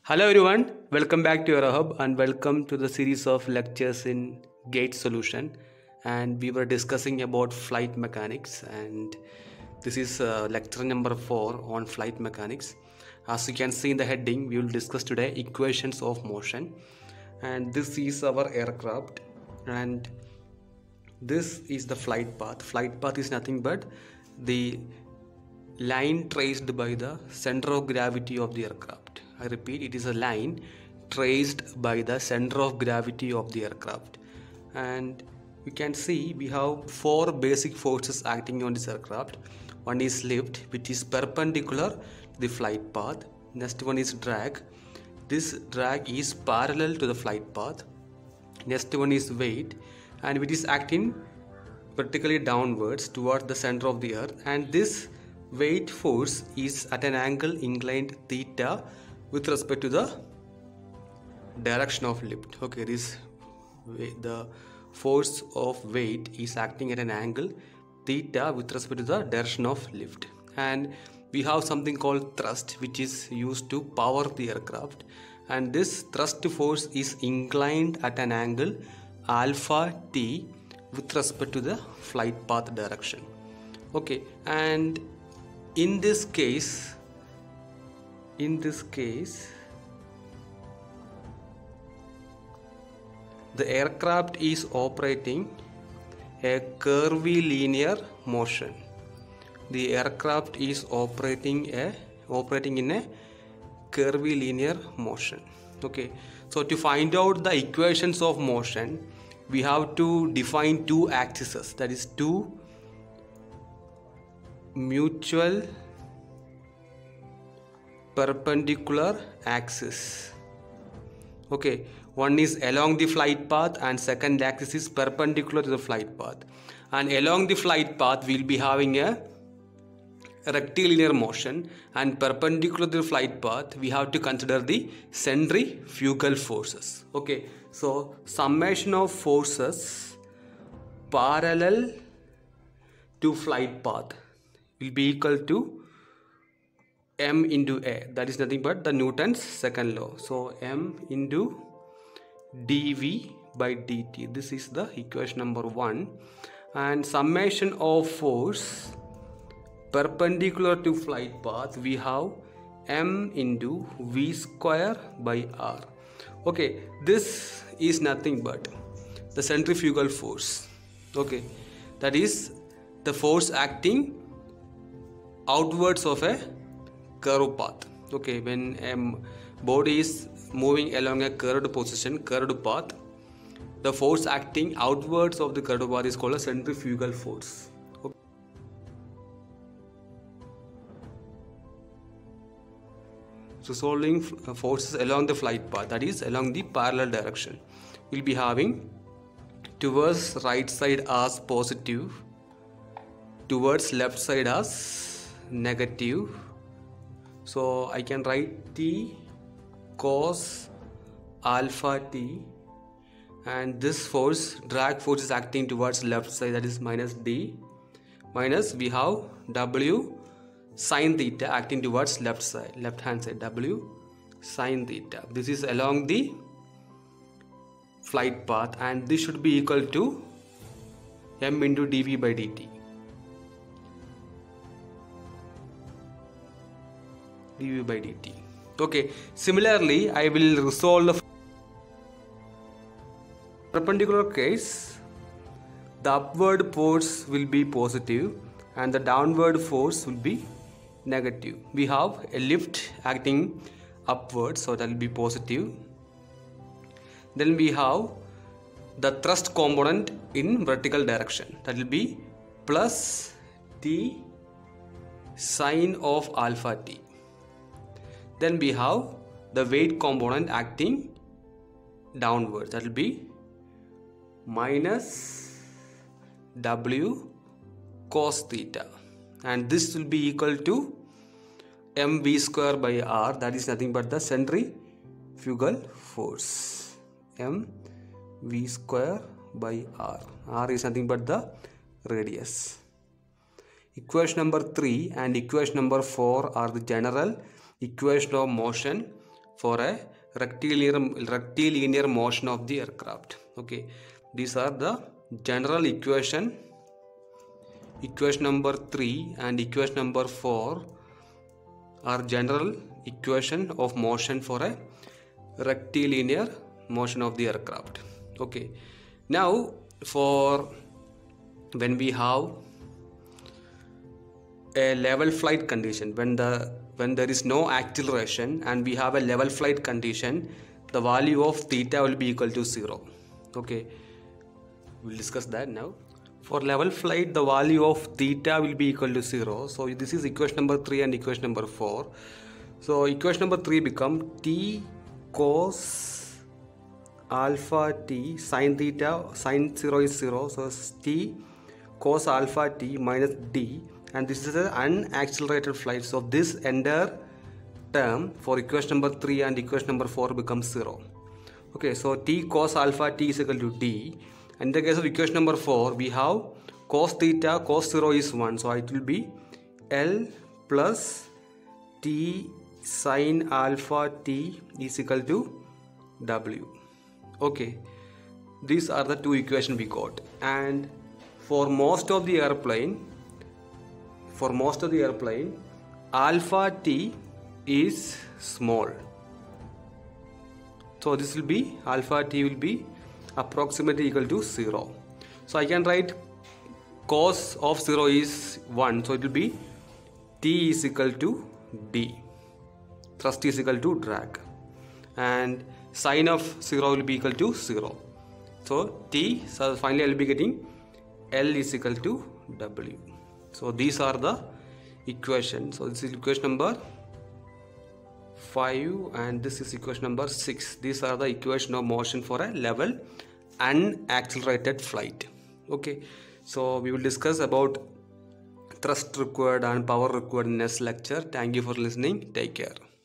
Hello everyone, welcome back to EuroHub and welcome to the series of lectures in gate solution. And we were discussing about flight mechanics, and this is lecture number 4 on flight mechanics. As you can see in the heading, we will discuss today equations of motion, and this is our aircraft and this is the flight path. Flight path is nothing but the line traced by the center of gravity of the aircraft. I repeat, it is a line traced by the center of gravity of the aircraft. And you can see we have 4 basic forces acting on this aircraft. One is lift, which is perpendicular to the flight path. Next one is drag. This drag is parallel to the flight path. Next one is weight, and which is acting vertically downwards towards the center of the earth, and this weight force is at an angle inclined theta with respect to the direction of lift. Okay, the force of weight is acting at an angle theta with respect to the direction of lift. And we have something called thrust, which is used to power the aircraft, and this thrust force is inclined at an angle alpha t with respect to the flight path direction. Okay, and in this case the aircraft is operating a curvilinear motion. The aircraft is operating in a curvilinear motion. Okay, so to find out the equations of motion, we have to define two axes, that is two mutual perpendicular axis. Okay, one is along the flight path and second axis is perpendicular to the flight path. And along the flight path we will be having a rectilinear motion, and perpendicular to the flight path we have to consider the centrifugal forces. Okay, so summation of forces parallel to flight path will be equal to m into a, that is nothing but the Newton's second law. So m into dv by dt, this is the equation number 1. And summation of force perpendicular to flight path, we have m into v square by r. Okay, this is nothing but the centrifugal force. Okay, that is the force acting outwards of a curved path. Okay, when a body is moving along a curved path, the force acting outwards of the curved path is called a centrifugal force. Okay. So solving forces along the flight path, that is along the parallel direction, we'll be having towards right side as positive, towards left side as negative. So I can write t cos alpha t, and this force, drag force, is acting towards left side, that is minus d, minus we have w sin theta acting towards left hand side, w sin theta. This is along the flight path, and this should be equal to m into dv by dt. dv by dt. Okay, similarly I will resolve the perpendicular case. The upward force will be positive and the downward force will be negative. We have a lift acting upwards, so that will be positive. Then we have the thrust component in vertical direction, that will be plus t sine of alpha t. Then we have the weight component acting downwards, that will be minus w cos theta, and this will be equal to mv square by r, that is nothing but the centrifugal force. mv square by r is nothing but the radius. Equation number 3 and equation number 4 are the general equation of motion for a rectilinear motion of the aircraft. Okay, these are the general equation number 3 and equation number 4 are general equation of motion for a rectilinear motion of the aircraft. Okay, now for when we have a level flight condition, when there is no acceleration and we have a level flight condition, the value of theta will be equal to 0. Okay, we'll discuss that now. For level flight, the value of theta will be equal to 0. So this is equation number 3 and equation number 4. So equation number 3 become t cos alpha t sin theta, sin 0 is 0, so it's t cos alpha t minus d, and this is an unaccelerated flight. So this entire term for equation number 3 and equation number 4 becomes 0. Okay, so t cos alpha t is equal to d. In the case of equation number 4, we have cos theta, cos 0 is 1, so it will be L plus t sin alpha t is equal to W. Okay, these are the two equations we got. And for most of the airplane, alpha t is small. So this will be, alpha t will be approximately equal to 0. So I can write cos of 0 is 1, so it will be t is equal to d, thrust is equal to drag, and sine of 0 will be equal to 0. So t, so finally I will be getting L is equal to W. So these are the equations. So this is equation number 5 and this is equation number 6. These are the equation of motion for a level unaccelerated flight. Okay, so we will discuss about thrust required and power required in next lecture. Thank you for listening. Take care.